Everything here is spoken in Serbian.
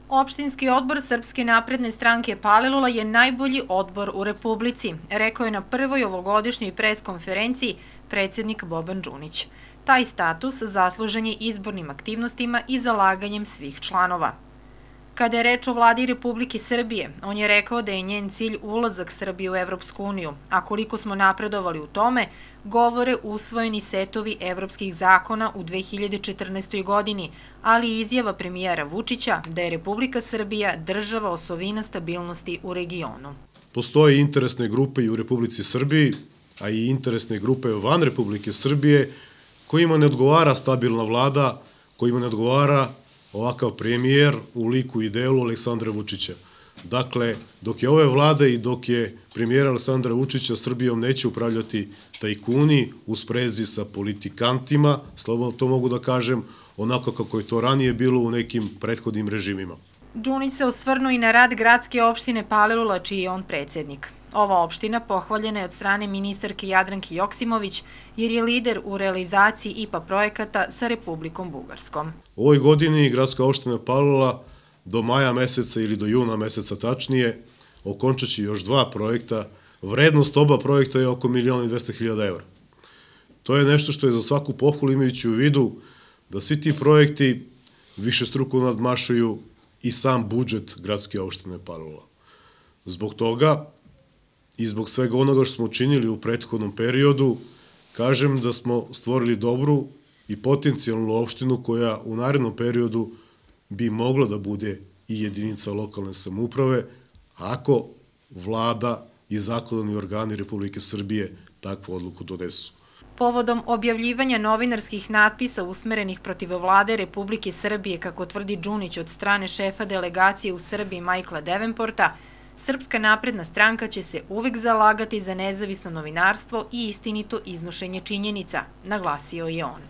Opštinski odbor Srpske napredne stranke Palilula je najbolji odbor u Republici, rekao je na prvoj ovogodišnjoj preskonferenciji predsednik Boban Đunić. Taj status zaslužen je izbornim aktivnostima i zalaganjem svih članova. Kada je reč o vladi Republike Srbije, on je rekao da je njen cilj ulazak Srbije u Evropsku uniju, a koliko smo napredovali u tome, govore usvojeni setovi evropskih zakona u 2014. godini, ali i izjava premijera Vučića da je Republika Srbija država osovina stabilnosti u regionu. Postoje interesne grupe i u Republici Srbiji, a i interesne grupe van Republike Srbije, kojima ne odgovara stabilna vlada, kojima ne odgovara ovakav premijer u liku i delu Aleksandra Vučića. Dakle, dok je ove vlade i dok je premijera Aleksandra Vučića, Srbijom neće upravljati tajkuni u sprezi sa politikantima, slobodno to mogu da kažem, onako kako je to ranije bilo u nekim prethodnim režimima. Đunić se osvrnuo i na rad gradske opštine Palilula, čiji je on predsednik. Ova opština pohvaljena je od strane ministarke Jadranke Joksimović jer je lider u realizaciji IPA projekata sa Republikom Bugarskom. U ovoj godini gradska opština Palilula do maja meseca ili do juna meseca tačnije okončaće još 2 projekta. Vrednost oba projekta je oko 1.200.000 evra. To je nešto što je za svaku pohvalu, imajući u vidu da svi ti projekti višestruko nadmašuju i sam budžet gradske opštine Palilula. Zbog toga i zbog svega onoga što smo učinili u prethodnom periodu, kažem da smo stvorili dobru i potencijalnu opštinu koja u narednom periodu bi mogla da bude i jedinica lokalne samouprave ako vlada i zakonodavni organi Republike Srbije takvu odluku donesu. Povodom objavljivanja novinarskih natpisa usmerenih protiv vlade Republike Srbije, kako tvrdi Đunić, od strane šefa delegacije u Srbiji Michaela Davenporta, Srpska napredna stranka će se uvek zalagati za nezavisno novinarstvo i istinito iznošenje činjenica, naglasio je on.